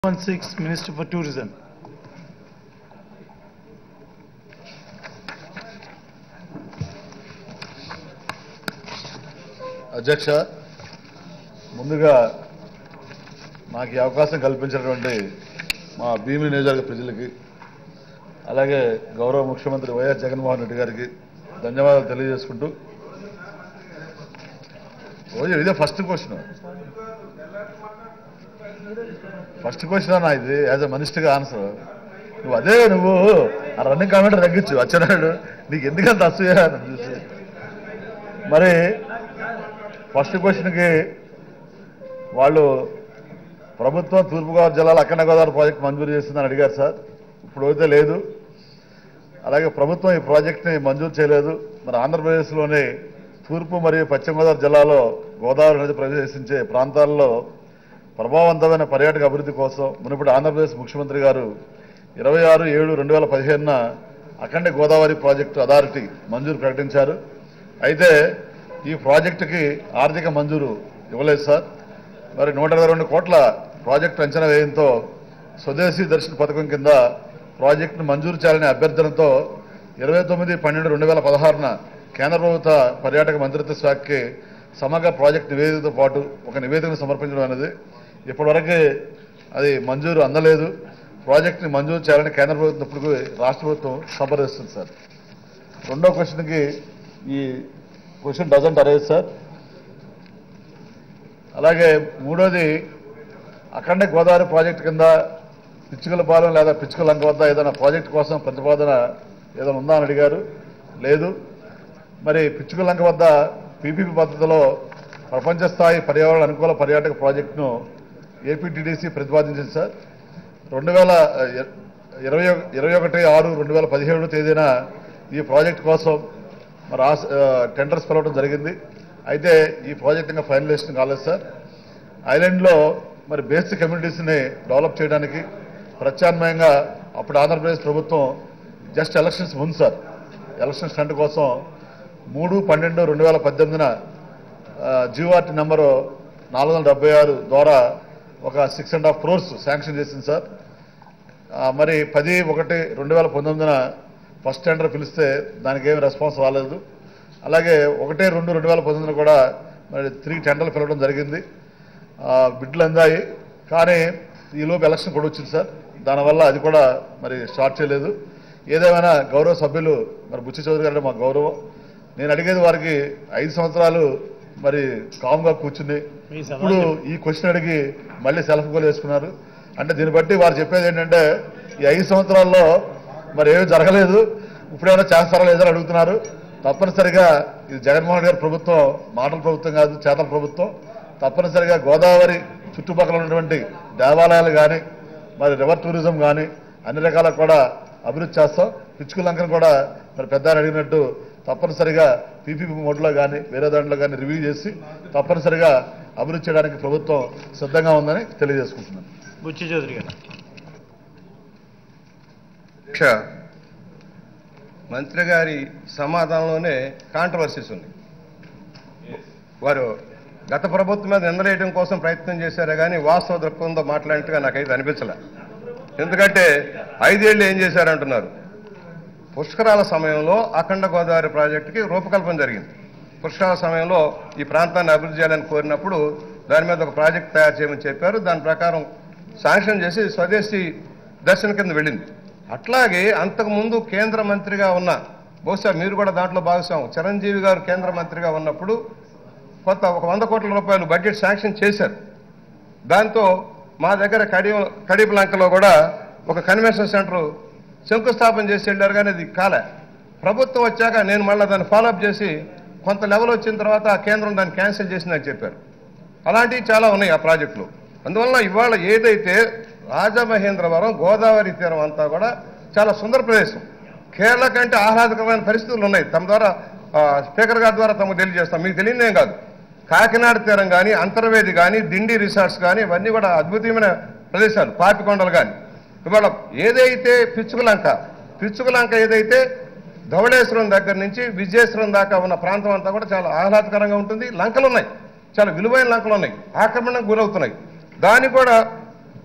16, Minister for Tourism. అధ్యక్ష, ముందుగా నాకు ఈ అవకాశం కల్పించినటువంటి మా భీమిలి నియోజకవర్గ ప్రజలకి, అలాగే గౌరవ ముఖ్యమంత్రి వైఎస్ జగన్మోహన్ రెడ్డి గారికి ధన్యవాదాలు తెలియజేసుకుంటూ, ఇదే ఫస్ట్ క్వశ్చన్ అన్నా, ఇది యాజ్ ఎ మినిస్టర్గా ఆన్సర్. నువ్వు ఆ రన్నింగ్ కామెంట్ తగ్గించు. అచ్చెన్నాయుడు, నీకు ఎందుకంత అసూయ చూసి. మరి ఫస్ట్ క్వశ్చన్కి వాళ్ళు ప్రభుత్వం తూర్పుగోదావరి జిల్లాలో అఖండ గోదావరి ప్రాజెక్ట్ మంజూరు చేసిందని అడిగారు సార్. ఇప్పుడు అయితే లేదు. అలాగే ప్రభుత్వం ఈ ప్రాజెక్ట్ని మంజూరు చేయలేదు. మరి ఆంధ్రప్రదేశ్లోని తూర్పు మరియు పశ్చిమ గోదావరి జిల్లాలో గోదావరి నది ప్రవేశించే ప్రాంతాల్లో ప్రభావవంతమైన పర్యాటక అభివృద్ధి కోసం మునుపటి ఆంధ్రప్రదేశ్ ముఖ్యమంత్రి గారు 26/7/2015 అఖండ గోదావరి ప్రాజెక్టు అథారిటీ మంజూరు ప్రకటించారు. అయితే ఈ ప్రాజెక్టుకి ఆర్థిక మంజూరు ఇవ్వలేదు సార్. మరి 122 కోట్ల ప్రాజెక్టు అంచనా వ్యయంతో స్వదేశీ దర్శన్ పథకం కింద ప్రాజెక్టును మంజూరు చేయాలనే అభ్యర్థనతో 29/12/2016 కేంద్ర ప్రభుత్వ పర్యాటక మంత్రిత్వ శాఖకి సమగ్ర ప్రాజెక్టు నివేదికతో పాటు ఒక నివేదికను సమర్పించడం అనేది ఇప్పటివరకు అది మంజూరు అందలేదు. ప్రాజెక్టుని మంజూరు చేయాలని కేంద్ర ప్రభుత్వం ఇప్పుడు రాష్ట్ర ప్రభుత్వం సంప్రదిస్తుంది సార్. రెండో క్వశ్చన్కి ఈ క్వశ్చన్ డజంట్ అరైజ్ సార్. అలాగే మూడోది, అఖండ గోదావరి ప్రాజెక్టు కింద పిచ్చుకలపాలెం లేదా పిచ్చుకలంక వద్ద ఏదైనా ప్రాజెక్టు కోసం ప్రతిపాదన ఏదైనా ఉందా అని అడిగారు. లేదు. మరి పిచ్చుకలంక వద్ద పీపీపీ పద్ధతిలో ప్రపంచ స్థాయి పర్యావరణ అనుకూల పర్యాటక ప్రాజెక్టును ఏపీటీడీసీ ప్రతిపాదించింది సార్. 21/6/2017 తేదీన ఈ ప్రాజెక్టు కోసం మరి టెండర్స్ పిలవడం జరిగింది. అయితే ఈ ప్రాజెక్ట్ ఇంకా ఫైనలైజేషన్ కాలేదు సార్. ఐలాండ్లో మరి బేసిక్ కమ్యూనిటీస్ని డెవలప్ చేయడానికి ప్రత్యామ్నాయంగా అప్పుడు ఆంధ్రప్రదేశ్ ప్రభుత్వం జస్ట్ ఎలక్షన్స్ ముందు సార్, ఎలక్షన్ స్టంట్ కోసం 3/12/2018 జీఓఆర్టీ నెంబరు 476 ద్వారా ఒక 6.5 crores శాంక్షన్ చేసింది సార్. మరి 10/1/2019 ఫస్ట్ టెండర్ పిలిస్తే దానికి ఏమి రెస్పాన్స్ రాలేదు. అలాగే 1/2/2019 కూడా మరి 3 టెండర్లు పిలవడం జరిగింది. బిడ్లు అందాయి, కానీ ఈలోపు ఎలక్షన్ కూడా వచ్చింది సార్. దానివల్ల అది కూడా మరి స్టార్ట్ చేయలేదు. ఏదేమైనా గౌరవ సభ్యులు మరి బుచ్చి చౌదరి గారు మా గౌరవం. నేను అడిగేది వారికి 5 సంవత్సరాలు మరి కామ్గా కూర్చుని ఇప్పుడు ఈ క్వశ్చన్ అడిగి మళ్ళీ సెల్ఫ్ గోల్ వేసుకున్నారు. అంటే దీన్ని బట్టి వారు చెప్పేది ఏంటంటే ఈ 5 సంవత్సరాల్లో మరి ఏమీ జరగలేదు, ఇప్పుడేమైనా చేస్తారా లేదని అడుగుతున్నారు. తప్పనిసరిగా ఇది జగన్మోహన్ గారి ప్రభుత్వం మాటల ప్రభుత్వం కాదు, చేతల ప్రభుత్వం. తప్పనిసరిగా గోదావరి చుట్టుపక్కల ఉన్నటువంటి దేవాలయాలు కానీ మరి రివర్ టూరిజం కానీ అన్ని రకాల కూడా అభివృద్ధి చేస్తాం. పిచ్చుకలంకను కూడా మరి పెద్ద అడిగినట్టు తప్పనిసరిగా పీపీపీ మోడ్లో కానీ వేరే దాంట్లో కానీ రివ్యూ చేసి తప్పనిసరిగా అభివృద్ధి చేయడానికి ప్రభుత్వం సిద్ధంగా ఉందని తెలియజేసుకుంటున్నాను. బుచ్చి చౌదరి గారు. మంత్రి గారి సమాధానంలోనే కాంట్రవర్సీస్ ఉన్నాయి. వారు గత ప్రభుత్వం మీద నిందలేయడం కోసం ప్రయత్నం చేశారే కానీ వాస్తవ దృక్పథంతో మాట్లాడినట్టుగా నాకైతే అనిపించలే. ఎందుకంటే 5 ఏళ్ళు ఏం చేశారంటున్నారు. పుష్కరాల సమయంలో అఖండ గోదావరి ప్రాజెక్టుకి రూపకల్పన జరిగింది. పుష్కరాల సమయంలో ఈ ప్రాంతాన్ని అభివృద్ధి చేయాలని కోరినప్పుడు దాని మీద ఒక ప్రాజెక్ట్ తయారు చేయమని చెప్పారు. దాని ప్రకారం శాంక్షన్ చేసి స్వదేశీ దర్శన కింద వెళ్ళింది. అట్లాగే అంతకుముందు కేంద్ర మంత్రిగా ఉన్న, బహుశా మీరు కూడా దాంట్లో భాగస్వామి, చిరంజీవి గారు కేంద్ర మంత్రిగా ఉన్నప్పుడు కొత్త ఒక 100 కోట్ల రూపాయలు బడ్జెట్ శాంక్షన్ చేశారు. దాంతో మా దగ్గర కడిపలంకలో కూడా ఒక కన్వెన్షన్ సెంటర్ శంకుస్థాపన చేసి వెళ్ళారు, కానీ అది కాలే. ప్రభుత్వం వచ్చాక నేను మళ్ళీ దాన్ని ఫాలోఅప్ చేసి కొంత లెవెల్ వచ్చిన తర్వాత కేంద్రం దాన్ని క్యాన్సిల్ చేసిందని చెప్పారు. అలాంటివి చాలా ఉన్నాయి ఆ ప్రాజెక్టులు. అందువల్ల ఇవాళ ఏదైతే రాజమహేంద్రవరం గోదావరి తీరం అంతా కూడా చాలా సుందర ప్రదేశం, కేరళ కంటే ఆహ్లాదకరమైన పరిస్థితులు ఉన్నాయి. తమ ద్వారా స్పీకర్ గారి ద్వారా తమకు తెలియజేస్తాం. మీకు తెలియదేం కాదు, కాకినాడ తీరం కానీ, అంతర్వేది కానీ, దిండి రిసార్ట్స్ కానీ ఇవన్నీ కూడా అద్భుతమైన ప్రదేశాలు, పాపికొండలు కానీ. ఇవాళ ఏదైతే పిచ్చుకలంక ఏదైతే ధవళేశ్వరం దగ్గర నుంచి విజయేశ్వరం దాకా ఉన్న ప్రాంతం అంతా కూడా చాలా ఆహ్లాదకరంగా ఉంటుంది. లంకలు ఉన్నాయి, చాలా విలువైన లంకలు ఉన్నాయి, ఆక్రమణకు గురవుతున్నాయి. దాన్ని కూడా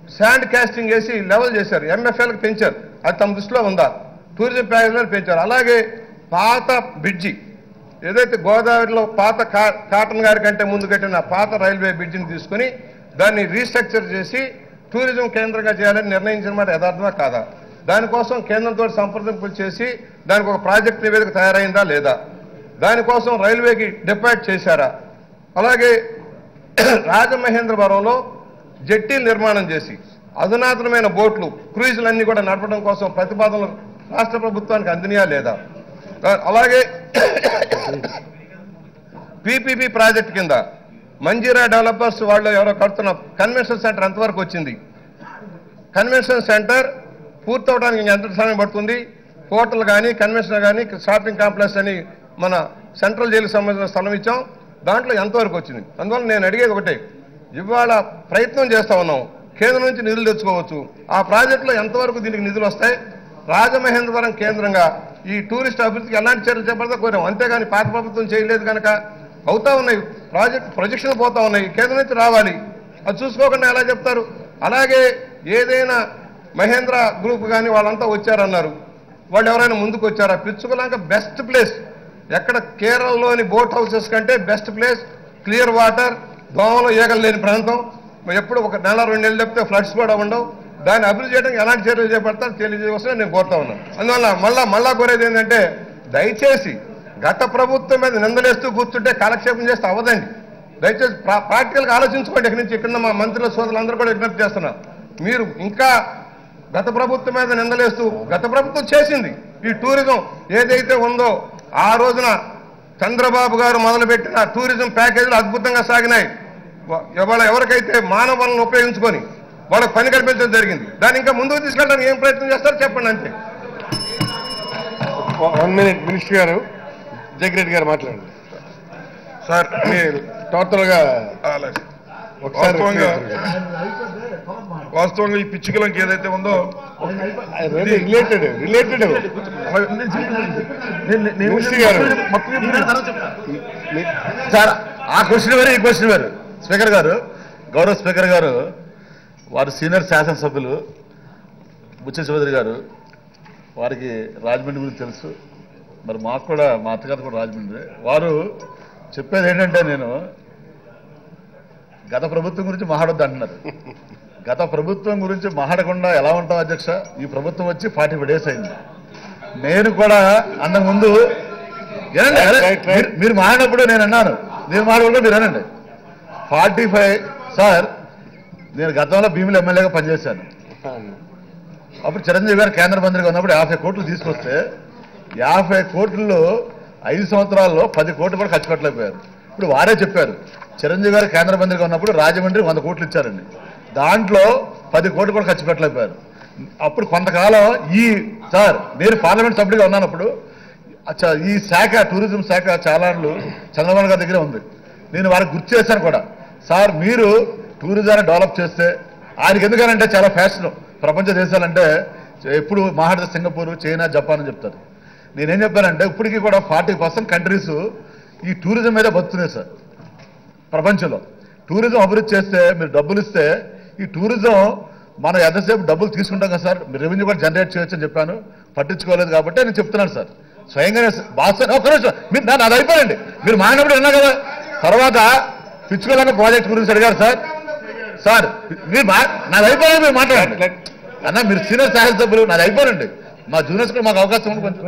శాండ్ కాస్టింగ్ వేసి లెవెల్ చేశారు, ఎంఎఫ్ఎల్కి పెంచారు. అది తమ దృష్టిలో ఉందా? టూరిజం ప్యాకేజీలో పెంచారు. అలాగే పాత బ్రిడ్జి ఏదైతే గోదావరిలో పాత కాటన్ గారి కంటే ముందు కట్టిన పాత రైల్వే బ్రిడ్జిని తీసుకుని దాన్ని రీస్ట్రక్చర్ చేసి టూరిజం కేంద్రంగా చేయాలని నిర్ణయించిన మాట యథార్థమా కాదా? దానికోసం కేంద్రంతో సంప్రదింపులు చేసి దానికి ఒక ప్రాజెక్ట్ నివేదిక తయారైందా లేదా? దానికోసం రైల్వేకి డిపార్ట్ చేశారా? అలాగే రాజమహేంద్రవరంలో జెట్టీలు నిర్మాణం చేసి అధునాతనమైన బోట్లు క్రూయిజులన్నీ కూడా నడపడం కోసం ప్రతిపాదనలు రాష్ట్ర ప్రభుత్వానికి అందినయా లేదా? అలాగే పీపీపీ ప్రాజెక్ట్ కింద మంజీరా డెవలపర్స్ వాళ్ళు ఎవరో కడుతున్న కన్వెన్షన్ సెంటర్ ఎంతవరకు వచ్చింది? కన్వెన్షన్ సెంటర్ పూర్తవడానికి ఎంత సమయం పడుతుంది? హోటల్ కానీ కన్వెన్షన్ కానీ షాపింగ్ కాంప్లెక్స్ అని మన సెంట్రల్ జైలుకి సంబంధించిన స్థలం ఇచ్చాం, దాంట్లో ఎంతవరకు వచ్చింది? అందువల్ల నేను అడిగేది ఒకటే, ఇవాళ ప్రయత్నం చేస్తా ఉన్నాం, కేంద్రం నుంచి నిధులు తెచ్చుకోవచ్చు. ఆ ప్రాజెక్టులో ఎంతవరకు దీనికి నిధులు వస్తాయి? రాజమహేంద్రవరం కేంద్రంగా ఈ టూరిస్ట్ అభివృద్ధికి ఎలాంటి చర్యలు చేపడతా కోరాం. అంతేగాని పాత ప్రభుత్వం చేయలేదు కనుక అవుతా ఉన్నాయి, ప్రొజెక్షన్ పోతా ఉన్నాయి, కేంద్రం నుంచి రావాలి, అది చూసుకోకుండా ఎలా చెప్తారు? అలాగే ఏదైనా మహేంద్ర గ్రూప్ కానీ వాళ్ళంతా వచ్చారన్నారు, వాళ్ళు ఎవరైనా ముందుకు వచ్చారా? పిచ్చుకలంక బెస్ట్ ప్లేస్ ఎక్కడ కేరళలోని బోట్ హౌసెస్ కంటే బెస్ట్ ప్లేస్, క్లియర్ వాటర్, దోమలు ఈగలు లేని ప్రాంతం. ఎప్పుడు ఒక నెల 2 నెలలు చెప్తే ఫ్లడ్స్ కూడా ఉండవు. దాన్ని అభివృద్ధి చేయడానికి ఎలాంటి చర్యలు చేపడతారు తెలియజేయవలసిన నేను కోరుతా ఉన్నాను. అందువల్ల మళ్ళా కోరేది ఏంటంటే, దయచేసి గత ప్రభుత్వం మీద నిందలేస్తూ కూర్చుంటే కాలక్షేపం చేస్తే అవ్వదండి. దయచేసి ప్రాక్టికల్గా ఆలోచించుకోండి. ఇక్కడి నుంచి ఇక్కడ మా మంత్రుల సోదరులందరూ కూడా విజ్ఞప్తి చేస్తున్నారు. మీరు ఇంకా గత ప్రభుత్వం మీద నిందలేస్తూ, గత ప్రభుత్వం చేసింది ఈ టూరిజం ఏదైతే ఉందో ఆ రోజున చంద్రబాబు గారు మొదలుపెట్టిన టూరిజం ప్యాకేజీలు అద్భుతంగా సాగినాయి. ఇవాళ ఎవరికైతే మానవ వనరులను ఉపయోగించుకొని వాళ్ళకి పని కల్పించడం జరిగింది, దాన్ని ఇంకా ముందుకు తీసుకెళ్ళడానికి ఏం ప్రయత్నం చేస్తారో చెప్పండి అంతే. 1 minute మినిస్టర్ గారు, జగ్రెడ్డి గారు మాట్లాడండి సార్. టోటల్గా వాస్తవంగా ఈ పిచ్చుకలంకి ఏదైతే ఉందో రిలేటెడ్ సార్, ఆ క్వశ్చన్ వేరు, ఈ క్వశ్చన్ వేరు. స్పీకర్ గారు, గౌరవ స్పీకర్ గారు, వారు సీనియర్ శాసనసభ్యులు బుచ్చ చౌదరి గారు, వారికి రాజమండ్రి గురించి తెలుసు. మరి మాకు కూడా, మా అత్తగారు కూడా రాజమండ్రి. వారు చెప్పేది ఏంటంటే, నేను గత ప్రభుత్వం గురించి మాట్లాడొద్దు అంటున్నారు. గత ప్రభుత్వం గురించి మాట్లాడకుండా ఎలా ఉంటాం అధ్యక్ష? ఈ ప్రభుత్వం వచ్చి 45 days అయింది. నేను కూడా అంతకుముందు మీరు మాట్లాడినప్పుడు నేను అన్నాను, నేను మాట్లాడకుండా మీరు అనండి. 45 సార్, నేను గతంలో భీములు ఎమ్మెల్యేగా పనిచేశాను. అప్పుడు చిరంజీవి గారు కేంద్ర మంత్రిగా ఉన్నప్పుడు 50 కోట్లు తీసుకొస్తే 50 కోట్లలో 5 సంవత్సరాల్లో 10 కోట్లు కూడా ఖర్చు పెట్టలేకపోయారు. ఇప్పుడు వారే చెప్పారు, చిరంజీవి గారు కేంద్ర మంత్రిగా ఉన్నప్పుడు రాజమండ్రి 100 కోట్లు ఇచ్చారండి, దాంట్లో 10 కోట్లు కూడా ఖర్చు పెట్టలేకపోయారు. అప్పుడు కొంతకాలం సార్, నేను పార్లమెంట్ సభ్యుడిగా ఉన్నానప్పుడు ఈ శాఖ, టూరిజం శాఖ చాలా చంద్రబాబు గారి దగ్గర ఉంది. నేను వారికి గుర్తు చేశాను కూడా, సార్ మీరు టూరిజాన్ని డెవలప్ చేస్తే, ఆయనకి ఎందుకనంటే చాలా ఫ్యాషన్, ప్రపంచ దేశాలంటే ఎప్పుడు మాట్లాడితే సింగపూర్, చైనా, జపాన్ అని చెప్తారు. నేనేం చెప్పానంటే, ఇప్పటికీ కూడా 40% కంట్రీస్ ఈ టూరిజం మీద బతుకుతున్నాయి సార్. ప్రపంచంలో టూరిజం అభివృద్ధి చేస్తే, మీరు డబ్బులు ఇస్తే, ఈ టూరిజం మనం ఎంతసేపు డబ్బులు తీసుకుంటాం కదా సార్, మీరు రెవెన్యూ కూడా జనరేట్ చేయొచ్చు అని చెప్పాను. పట్టించుకోలేదు కాబట్టి నేను చెప్తున్నాను సార్. స్వయంగానే బాస్ ఒక్క నిమిషం, మీరు నాది అయిపోయింది, మీరు మాట్లాడినప్పుడు విన్నా కదా. తర్వాత పిచ్చుకోలేక ప్రాజెక్ట్ గురించి అడిగారు సార్. సార్ మీరు నాది అయిపోయింది, మీరు మాట్లాడండి అన్న. మీరు సీనియర్ శాసనసభ్యులు, నాది అయిపోయింది. మా జూనియర్స్ కూడా మాకు అవకాశం ఉంది కొంచెం.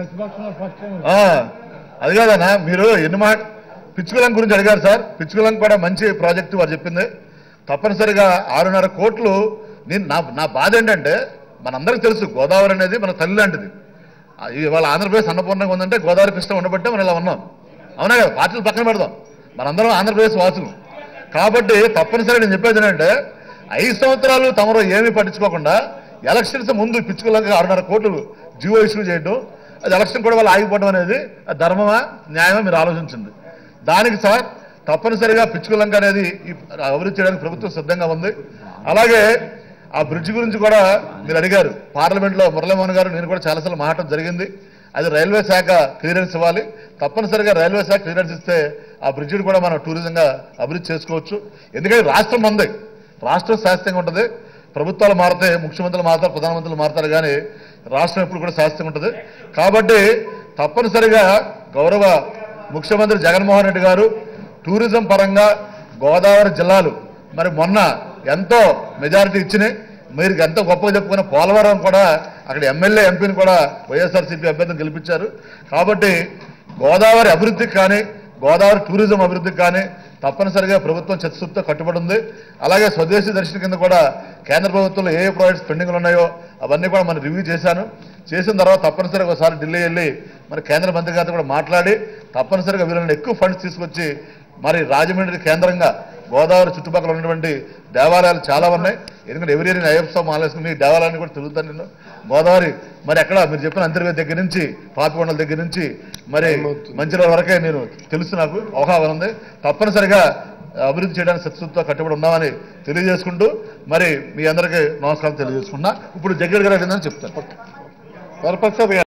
అది కాదన్నా, మీరు పిచ్చుకలం గురించి అడిగారు సార్. పిచ్చుకలం కూడా మంచి ప్రాజెక్టు వారు చెప్పింది. తప్పనిసరిగా 6.5 కోట్లు. నా బాధ ఏంటంటే, మనందరికీ తెలుసు గోదావరి అనేది మన తల్లి లాంటిది. ఇవాళ ఆంధ్రప్రదేశ్ అన్నపూర్ణంగా ఉందంటే గోదావరి కృష్ణ ఉండబట్టే మనం ఇలా ఉన్నాం. అవునా కదా? పార్టీలు పక్కన పెడదాం, మనందరం ఆంధ్రప్రదేశ్ వాసులు కాబట్టి. తప్పనిసరిగా నేను చెప్పేది ఏంటంటే, 5 సంవత్సరాలు తమరు ఏమీ పట్టించుకోకుండా ఎలక్షన్స్ ముందు పిచ్చుకలంగా 6.5 కోట్లు జీవో ఇష్యూ చేయడం, అది ఎలక్షన్ కూడా వాళ్ళు ఆగిపోవడం అనేది ధర్మమా, న్యాయమా? మీరు ఆలోచించండి. దానికి సార్ తప్పనిసరిగా పిచ్చుకలంక అనేది అభివృద్ధి చేయడానికి ప్రభుత్వం సిద్ధంగా ఉంది. అలాగే ఆ బ్రిడ్జ్ గురించి కూడా మీరు అడిగారు. పార్లమెంట్లో మురళీమోహన్ గారు, నేను కూడా చాలాసార్లు మాట్లాడడం జరిగింది. అది రైల్వే శాఖ క్లియరెన్స్ ఇవ్వాలి. తప్పనిసరిగా రైల్వే శాఖ క్లియరెన్స్ ఇస్తే ఆ బ్రిడ్జిని కూడా మనం టూరిజంగా అభివృద్ధి చేసుకోవచ్చు. ఎందుకంటే రాష్ట్రం ఉంది, రాష్ట్రం శాస్త్రంగా ఉంటుంది. ప్రభుత్వాలు మారితే ముఖ్యమంత్రులు మారుతారు, ప్రధానమంత్రులు మారుతారు, కానీ రాష్ట్రం ఎప్పుడు కూడా శాశ్వతంగా ఉంటుంది. కాబట్టి తప్పనిసరిగా గౌరవ ముఖ్యమంత్రి జగన్మోహన్ రెడ్డి గారు టూరిజం పరంగా గోదావరి జిల్లాలు మరి మొన్న ఎంతో మెజారిటీ ఇచ్చినాయి. మీరు ఎంతో గొప్పగా చెప్పుకున్న పోలవరం కూడా అక్కడ ఎమ్మెల్యే ఎంపీని కూడా వైఎస్ఆర్సీపీ అభ్యర్థిని గెలిపించారు. కాబట్టి గోదావరి అభివృద్ధికి కానీ గోదావరి టూరిజం అభివృద్ధికి కానీ తప్పనిసరిగా ప్రభుత్వం చిత్తశుద్ధితో కట్టుబడి ఉంది. అలాగే స్వదేశీ దర్శన కింద కూడా కేంద్ర ప్రభుత్వంలో ఏ ప్రాజెక్ట్స్ పెండింగ్లు ఉన్నాయో అవన్నీ కూడా మనం రివ్యూ చేసిన తర్వాత తప్పనిసరిగా ఒకసారి ఢిల్లీ వెళ్ళి మరి కేంద్ర మంత్రి గారితో కూడా మాట్లాడి తప్పనిసరిగా వీళ్ళని ఎక్కువ ఫండ్స్ తీసుకొచ్చి మరి రాజమండ్రి కేంద్రంగా గోదావరి చుట్టుపక్కల ఉన్నటువంటి దేవాలయాలు చాలా ఉన్నాయి. ఎందుకంటే ఎవరి నేను అయ్యప్ప మాలేసుకుని ఈ దేవాలయాన్ని కూడా తిరుగుతాను నేను. గోదావరి మరి ఎక్కడ మీరు చెప్పిన అంతర్వేది దగ్గర నుంచి పాపికొండల దగ్గర నుంచి మరి మంచిర్యాల వరకే నేను తెలుసు, నాకు అవగాహన ఉంది. తప్పనిసరిగా అభివృద్ధి చేయడానికి సత్సూత్తో కట్టుబడి ఉన్నామని తెలియజేసుకుంటూ మరి మీ అందరికీ నమస్కారం తెలియజేసుకున్నా. ఇప్పుడు జగ్గడ్ గారు అడిగిందని చెప్తాను.